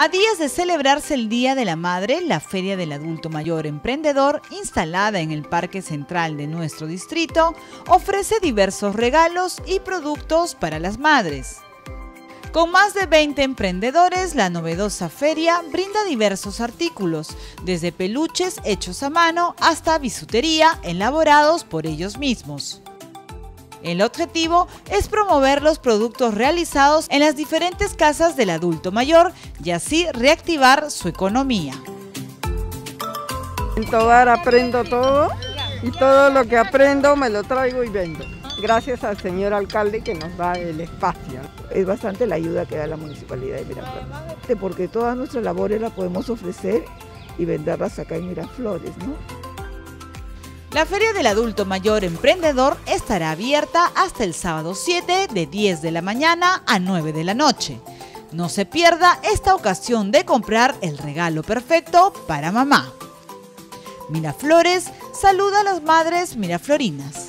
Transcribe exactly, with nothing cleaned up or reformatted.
A días de celebrarse el Día de la Madre, la Feria del Adulto Mayor Emprendedor, instalada en el Parque Central de nuestro distrito, ofrece diversos regalos y productos para las madres. Con más de veinte emprendedores, la novedosa feria brinda diversos artículos, desde peluches hechos a mano hasta bisutería elaborados por ellos mismos. El objetivo es promover los productos realizados en las diferentes casas del adulto mayor y así reactivar su economía. En Tovar aprendo todo y todo lo que aprendo me lo traigo y vendo. Gracias al señor alcalde que nos da el espacio. Es bastante la ayuda que da la Municipalidad de Miraflores, porque todas nuestras labores las podemos ofrecer y venderlas acá en Miraflores, ¿no? La Feria del Adulto Mayor Emprendedor estará abierta hasta el sábado siete de diez de la mañana a nueve de la noche. No se pierda esta ocasión de comprar el regalo perfecto para mamá. Miraflores saluda a las madres miraflorinas.